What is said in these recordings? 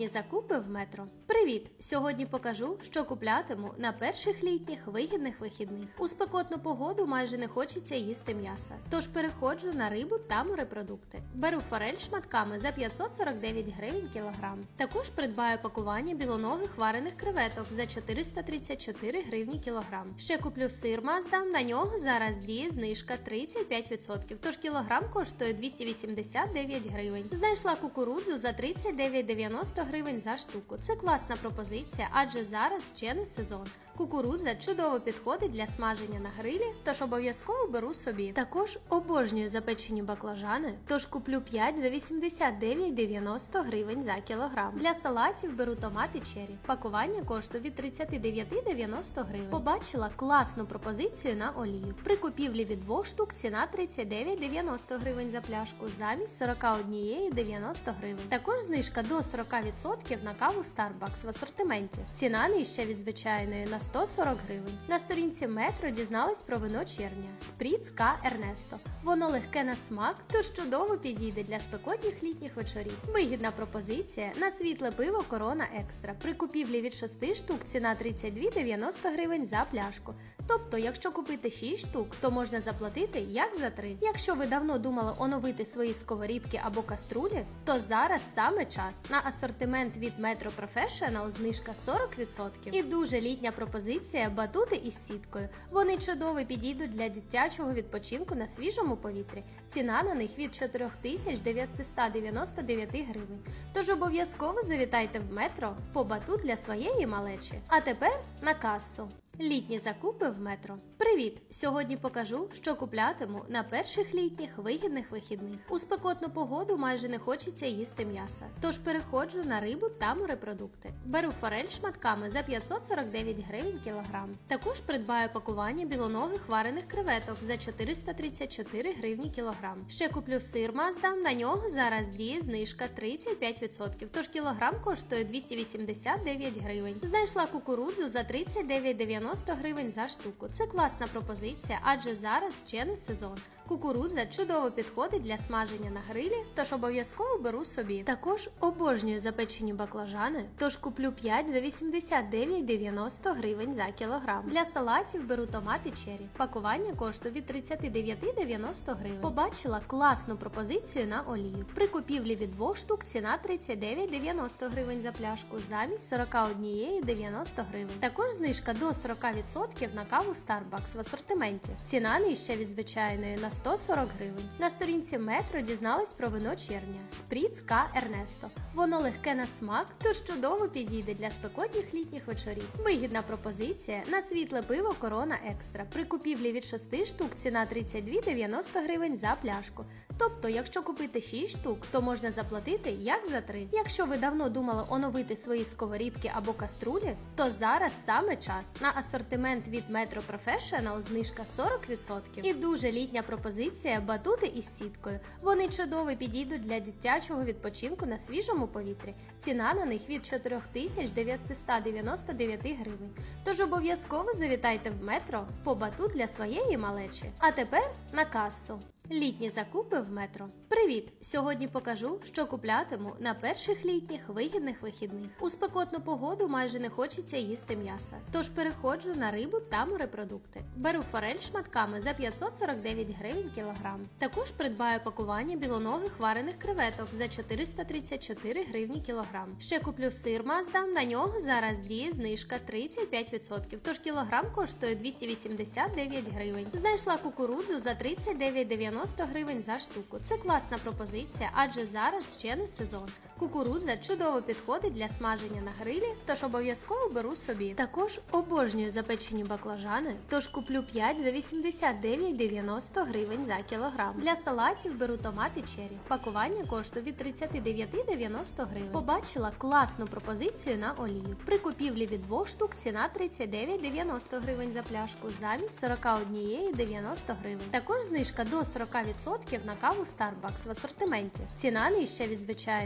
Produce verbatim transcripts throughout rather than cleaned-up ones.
Літні закупи в метро. Привіт! Сьогодні покажу, що куплятиму на перших літніх вигідних вихідних. У спекотну погоду майже не хочеться їсти м'яса, тож переходжу на рибу та морепродукти. Беру форель шматками за п'ятсот сорок дев'ять гривень кілограм. Також придбаю пакування білоногих варених креветок за чотириста тридцять чотири гривні кілограм. Ще куплю сир Маасдам, на нього зараз діє знижка тридцять п'ять відсотків, тож кілограм коштує двісті вісімдесят дев'ять гривень. Знайшла кукурудзу за тридцять дев'ять дев'яносто гривень за штуку. Це класна пропозиція, адже зараз ще не сезон. Кукурудза чудово підходить для смаження на грилі, тож обов'язково беру собі. Також обожнюю запечені баклажани, тож куплю п'ять за вісімдесят дев'ять дев'яносто гривень за кілограм. Для салатів беру томати черрі. Пакування коштує від тридцять дев'ять дев'яносто гривень. Побачила класну пропозицію на олію. При купівлі від двох штук ціна тридцять дев'ять дев'яносто гривень за пляшку, замість сорок один дев'яносто гривень. Також знижка до сорок відсотків на каву Starbucks в асортименті. Ціна нижча від звичайної на сто сорок гривень. На сторінці Метро дізналась про вино червня Spritz К Ернесто. Воно легке на смак, тож чудово підійде для спекотних літніх вечорів. Вигідна пропозиція на світле пиво Корона Екстра. При купівлі від шести штук ціна тридцять два дев'яносто гривень за пляшку. Тобто, якщо купити шість штук, то можна заплатити як за три. Якщо ви давно думали оновити свої сковорідки або каструлі, то зараз саме час. На асортимент від Metro Professional знижка сорок відсотків. І дуже літня пропозиція батути із сіткою. Вони чудово підійдуть для дитячого відпочинку на свіжому повітрі. Ціна на них від чотири тисячі дев'ятсот дев'яносто дев'ять гривень. Тож обов'язково завітайте в Метро по батут для своєї малечі. А тепер на касу. Літні закупи в метро. Привіт! Сьогодні покажу, що куплятиму на перших літніх вигідних вихідних. У спекотну погоду майже не хочеться їсти м'яса, тож переходжу на рибу та морепродукти. Беру форель шматками за п'ятсот сорок дев'ять гривень кілограм. Також придбаю пакування білоногих варених креветок за чотириста тридцять чотири гривні кілограм. Ще куплю сир Маасдам, на нього зараз діє знижка тридцять п'ять відсотків, тож кілограм коштує двісті вісімдесят дев'ять гривень. Знайшла кукурудзу за тридцять дев'ять дев'яносто гривень за штуку. Це класна пропозиція, адже зараз ще не сезон. Кукурудза чудово підходить для смаження на грилі, тож обов'язково беру собі. Також обожнюю запечені баклажани, тож куплю п'ять за вісімдесят дев'ять дев'яносто гривень за кілограм. Для салатів беру томати черрі. Пакування коштує від тридцять дев'ять дев'яносто гривень. Побачила класну пропозицію на олію. При купівлі від двох штук ціна тридцять дев'ять дев'яносто гривень за пляшку, замість сорок один дев'яносто гривень. Також знижка до сорок відсотків на каву Starbucks в асортименті. Ціна нижча від звичайної на сто сорок гривень. На сторінці Метро дізналась про вино червня Spritz К Ернесто. Воно легке на смак, тож чудово підійде для спекотних літніх вечорів. Вигідна пропозиція на світле пиво Корона Екстра. При купівлі від шести штук ціна тридцять два дев'яносто гривень за пляшку. Тобто, якщо купити шість штук, то можна заплатити як за три. Якщо ви давно думали оновити свої сковорідки або каструлі, то зараз саме час. На асортимент від Metro Professional знижка сорок відсотків. І дуже літня пропозиція батути із сіткою. Вони чудово підійдуть для дитячого відпочинку на свіжому повітрі. Ціна на них від чотири тисячі дев'ятсот дев'яносто дев'ять гривень. Тож обов'язково завітайте в Метро по батут для своєї малечі. А тепер на касу. Літні закупи в метро. Привіт! Сьогодні покажу, що куплятиму на перших літніх вигідних вихідних. У спекотну погоду майже не хочеться їсти м'яса, тож переходжу на рибу та морепродукти. Беру форель шматками за п'ятсот сорок дев'ять гривень кілограм. Також придбаю пакування білоногих варених креветок за чотириста тридцять чотири гривні кілограм. Ще куплю сир Маасдам, на нього зараз діє знижка тридцять п'ять відсотків, тож кілограм коштує двісті вісімдесят дев'ять гривень. Знайшла кукурудзу за тридцять дев'ять дев'яносто гривень за штуку. Це класна пропозиція, адже зараз ще не сезон. Кукурудза чудово підходить для смаження на грилі, тож обов'язково беру собі. Також обожнюю запечені баклажани, тож куплю п'ять за вісімдесят дев'ять дев'яносто гривень за кілограм. Для салатів беру томати черрі. Пакування коштує від тридцять дев'ять дев'яносто гривень. Побачила класну пропозицію на олію. При купівлі від двох штук ціна тридцять дев'ять дев'яносто гривень за пляшку, замість сорок один дев'яносто гривень. Також знижка до сорок відсотків на каву Starbucks в асортименті. Ціна нижча від звичайної на сто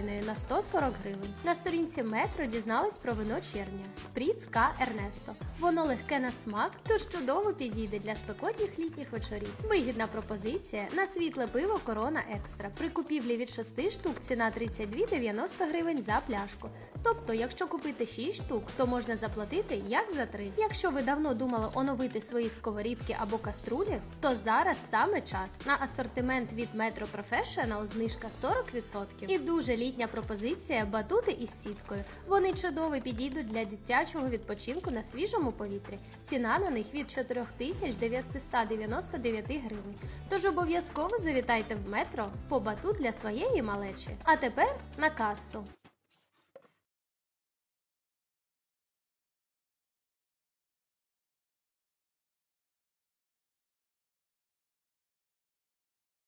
сто сорок гривень. На сторінці Метро дізнались про вино червня Спріц К Ернесто. Воно легке на смак, тож чудово підійде для спекотних літніх вечорів. Вигідна пропозиція на світле пиво Корона Екстра. При купівлі від шести штук ціна тридцять два дев'яносто гривень за пляшку. Тобто, якщо купити шість штук, то можна заплатити як за три. Якщо ви давно думали оновити свої сковорідки або каструлі, то зараз саме час. На асортимент від Metro Professional знижка сорок відсотків. І дуже літня пропозиція батути із сіткою. Вони чудово підійдуть для дитячого відпочинку на свіжому повітрі. Ціна на них від чотири тисячі дев'ятсот дев'яносто дев'ять гривень. Тож обов'язково завітайте в Метро по батут для своєї малечі. А тепер на касу.